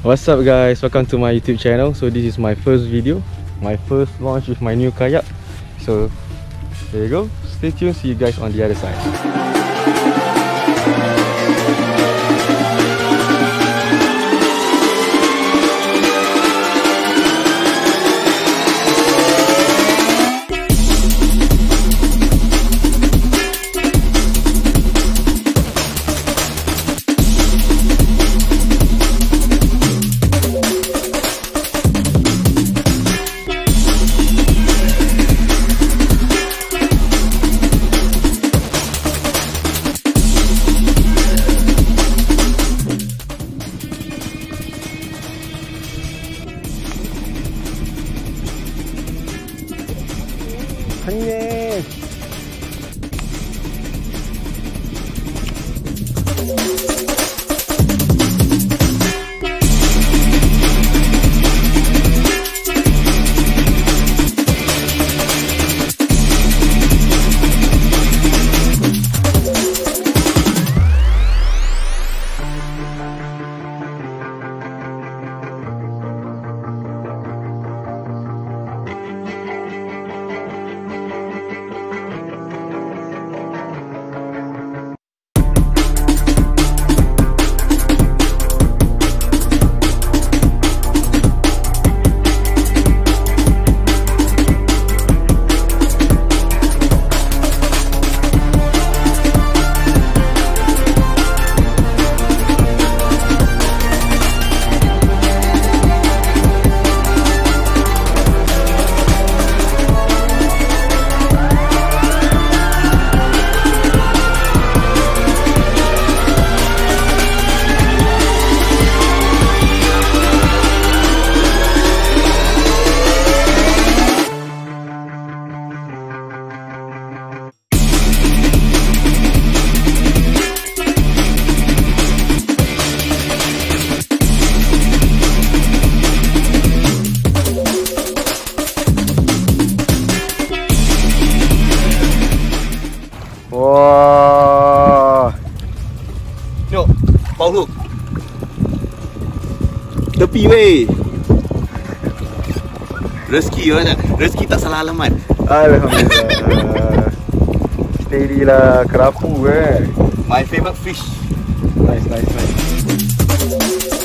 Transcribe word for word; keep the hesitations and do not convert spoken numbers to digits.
What's up guys, welcome to my YouTube channel. So this is my first video, my first launch with my new kayak. So there you go, stay tuned, see you guys on the other side. Anjing. Wah. Tengok, power hook. Tepi weh. Rezeki orang, rezeki tak salah alamat. Alhamdulillah. Steady lah, kerapu eh. My favorite fish. Nice, nice, nice.